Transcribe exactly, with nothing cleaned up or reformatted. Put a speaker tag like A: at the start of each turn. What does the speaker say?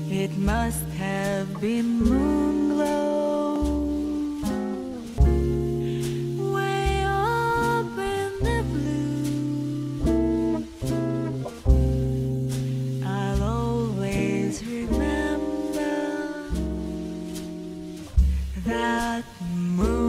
A: It must have been moonglow way up in the blue. I'll always remember that moon.